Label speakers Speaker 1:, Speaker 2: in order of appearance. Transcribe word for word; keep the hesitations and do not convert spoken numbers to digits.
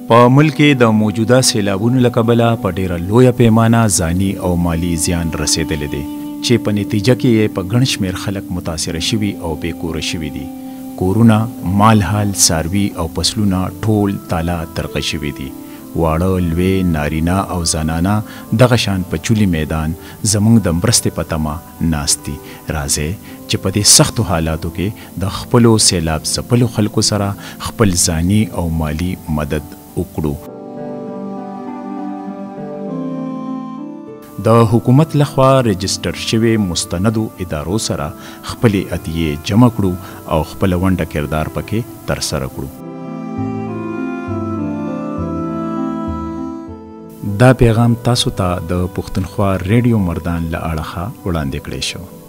Speaker 1: په ملک کې د موجوده سیلابونو له کبله په ډیره لویه پیمانه ځاني او مالی زیان رسېدلی دی چې په نتیجه کې یې په ګڼ شمېر خلک متاثره شوي او بې کوره شوي دي. کورونه، مالحال، څاروي او فصلونه ټول تالا ترغه شوي دي. واړه، لوی، نارینه او زنانه دغه شان په چولي میدان زموږ د مرستې په تمه ناست دي. راځئ چې په دې سختو حالاتو کې د خپلو سیلاب ځپلو خلکو سره خپل ځاني او مالی مدد وکړو. د حکومت لخوا رجسټر شوي مستندو ادارو سره خپلې عطیې جمع کړو او خپله ونډه کردار پکې ترسره کړو. دا پیغام تاسو ته د پښتونخوا ریډیو مردان له اړخه وړاندې کړی شو.